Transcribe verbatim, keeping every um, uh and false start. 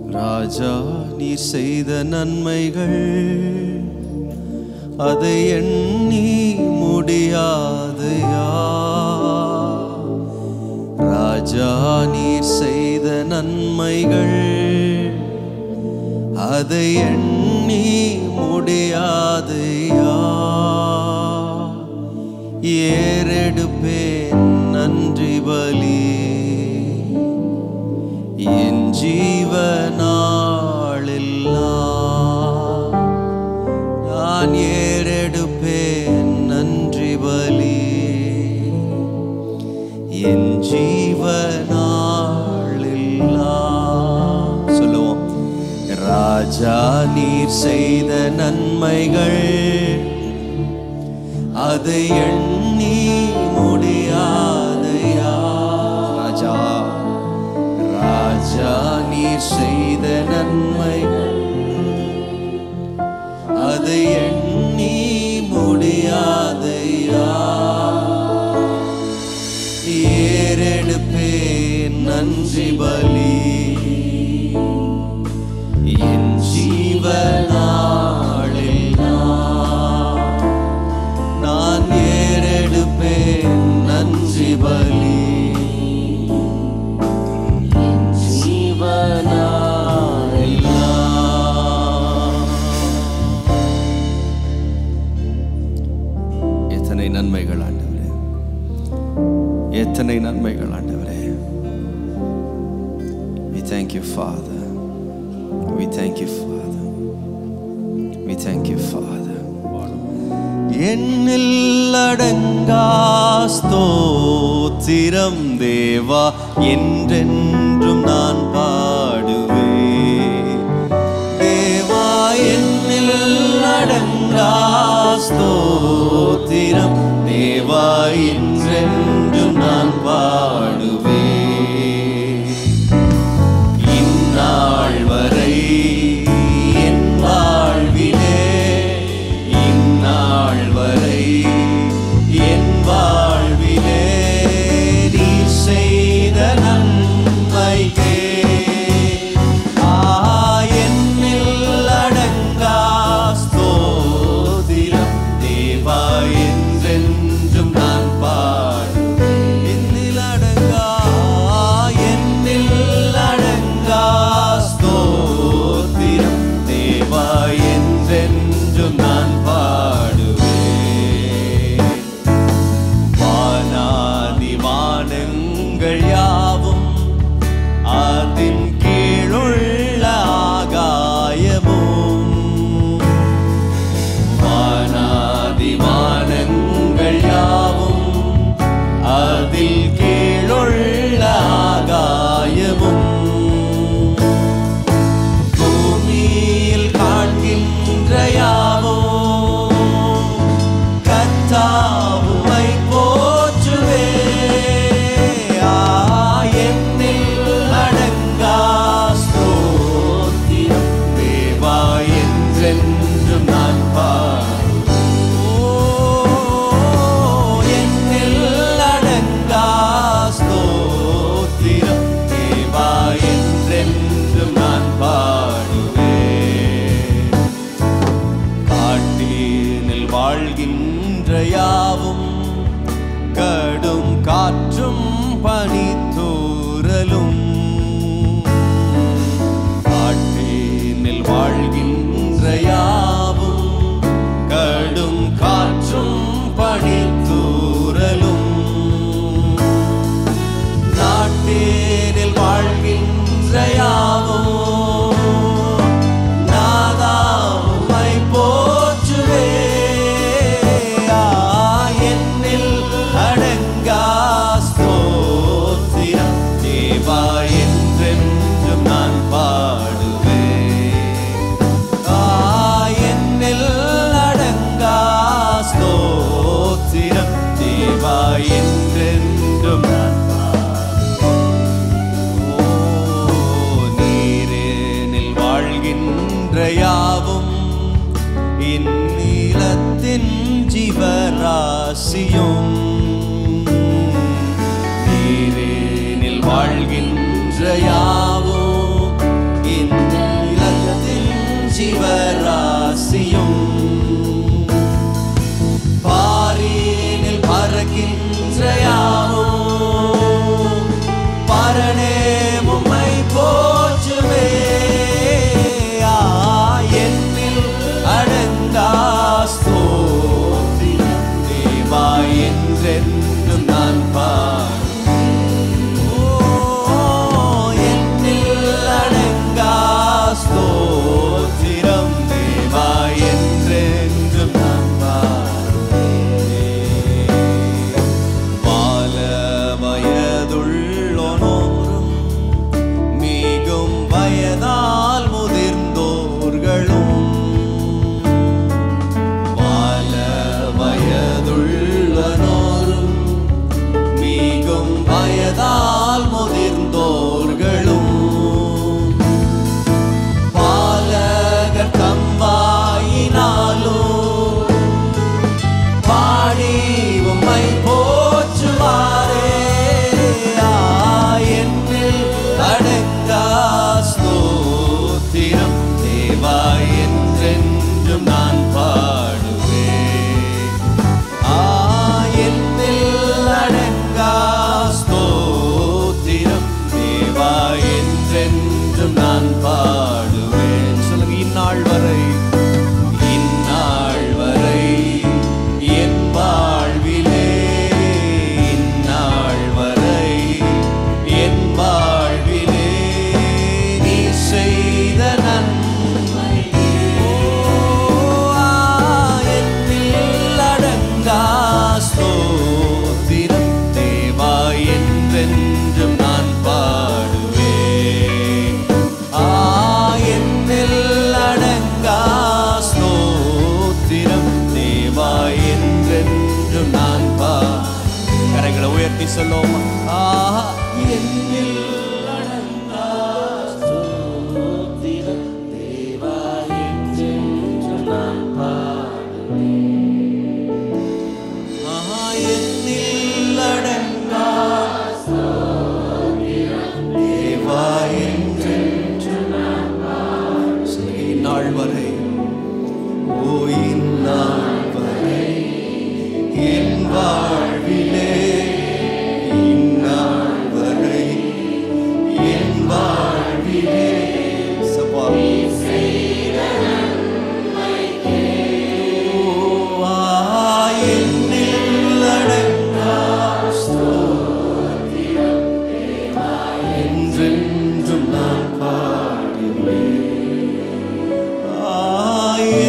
ராஜா நீர் செய்த நன்மைகள் அதை எண்ணி முடியாதையா. ராஜா நீர் செய்த நன்மைகள் அதை எண்ணி முடியாதையா. ஏறெடுப்பேன் நன்றி பலி என் ஜீவனாளெல்லாம். நான் ஏறெடுப்பேன் நன்றி பலி என் ஜீவனாளெல்லாம். சொல்லுவோம். ராஜா நீர் செய்த நன்மைகள் அதை எண்ணி முடியாதையா. ராஜா ராஜா நீர் செய்த நன்மைகள் அதை எண்ணி முடியாதையா. ஏறெடுப்பேன் நன்றி பலி என் ஜீவனாளெல்லாம். நான் ஏறெடுப்பேன் நன்றி பலி என் ஜீவனாளெல்லாம். எத்தனை நன்மைகள் ஆண்டவரே, எத்தனை நன்மைகள் ஆண்டவரே. We thank you, Father. We thank you, Father. We thank you, Father. எண்ணில் அடங்கா ஸ்தோத்திரம் தேவா என்றென்றும் நான் பாடுவேன். தேவா எண்ணில் அடங்கா ஸ்தோத்திரம் தேவா என்றென்றும் நான் பாடுவேன். இந்நாள் வரை என் வாழ்விலே, இந்நாள் வரை என் வாழ்விலே நீர் செய்த நன்மைக்கே என்னில் அடங்கா ஸ்தோத்திரம் தேவா என்றென்றும் நான் பாடுவேன். என்னில் அடங்கா என்னில் அடங்கா ஸ்தோத்திரம் தேவா என்றென்றும் நான் பாடுவேன். வானாதி வானங்கள் யாவும் அதின் கீழுள்ள ஆகாயமும், வானாதி வானங்கள் யாவும் அதில் கீழுள்ள ஆகாயமும், பூமியில் காண்கின்ற யாவும் கர்த்தாவுமை போற்றுவே. என்னில் அடங்கா ஸ்தோத்திரம் தேவா என்றென்றும் நான் பாடுவேன். என்னில் அடங்கா ஸ்தோத்திரம் தேவா என்றென்றும் நான் பாடுவேன். காட்டினில் வாழ்கின்ற யாவும் கடும் காற்றும் பனித்தூறலும், காட்டினில் வாழ்கின்ற யாவும் கடும் காற்றும் பனித்தூறலும், நாட்டினில் வாழ்கின்ற யாவும் நாதாவுமை போற்றுவே. என்னில் அடங்கா ஸ்தோத்திரம் தேவா என்றென்றும் நான் பாடுவேன். என்னில் அடங்கா ஸ்தோத்திரம் தேவா என்றென்றும் நான் பாடுவேன். என்றென்றும் நான் பாடுவேன். ஆ என்னில் அடங்கா ஸ்தோத்திரம் தேவா என்றென்றும் நான் பாடுவேன். சொல்லுங்க, இந்நாள் வரை இந்நாள் வரை என் வாழ்விலே இந்நாள் வரை என் வாழ்விலே நீ செய்த நன்மை என்னில் அடங்கா ஸ்தோத்திரம் தேவா என்றென்றும் நான் பாடுவேன். ஆ என்னில் அடங்கா ஸ்தோத்திரம் தேவா என்றென்றும் நான் பா கரைகளை உயர்த்தி சொல்லுவோம். ஆ என்னில் அடங்கா ஸ்தோத்திரம் தேவா என்றென்றும் நான் பாடுவேன். ஆ என்னில் அடங்கா ஸ்தோத்திரம் தேவா என்றென்றும் நான் பாடுவேன். இந்நாள் வரை ஓ இந்நாள் வரை என் வாழ்விலே இந்நாள் வரை என் வாழ்விலே சபா ஓ என்னில் அடங்கா ஸ்தோத்திரம் தேவா என்றென்றும் நான் பாடுவேன். ஆ